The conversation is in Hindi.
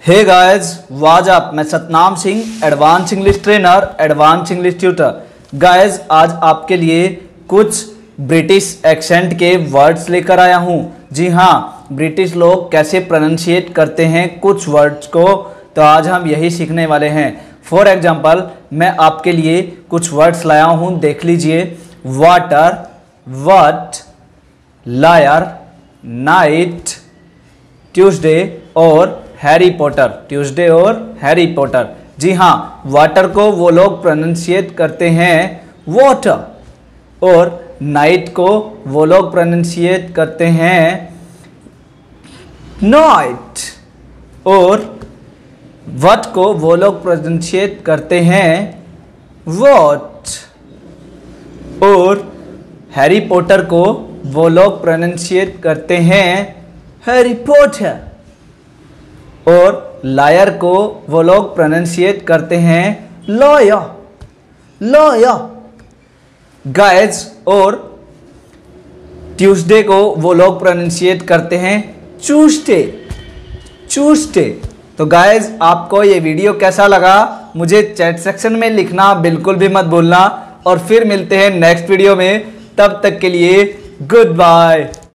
Hey guys, what's up. मैं Satnam Singh, advance English trainer, advance English tutor. Guys, आज आपके लिए कुछ ब्रिटिश एक्सेंट के वर्ड्स लेकर आया हूँ। जी हाँ, ब्रिटिश लोग कैसे प्रोनाउंशिएट करते हैं कुछ वर्ड्स को, तो आज हम यही सीखने वाले हैं। फॉर एग्जाम्पल, मैं आपके लिए कुछ वर्ड्स लाया हूँ, देख लीजिए। Water, what, liar, night, Tuesday और हैरी पॉटर। ट्यूसडे और हैरी पॉटर। जी हाँ, वाटर को वो लोग प्रोनाउंशिएट करते हैं वाटर, और नाइट को वो लोग प्रोनाउंशिएट करते हैं नाइट, और वट को वो लोग प्रोनाउंशिएट करते हैं वॉट, और हैरी पॉटर को वो लोग प्रोनाउंशिएट करते हैं हैरी पॉटर, और लायर को वो लोग प्रोनाउंशिएट करते हैं लॉयर, लॉयर। गाइस, और ट्यूसडे को वो लोग प्रोनाउंशिएट करते हैं ट्यूसडे, ट्यूसडे। तो गाइस, आपको ये वीडियो कैसा लगा मुझे चैट सेक्शन में लिखना बिल्कुल भी मत भूलना, और फिर मिलते हैं नेक्स्ट वीडियो में। तब तक के लिए गुड बाय।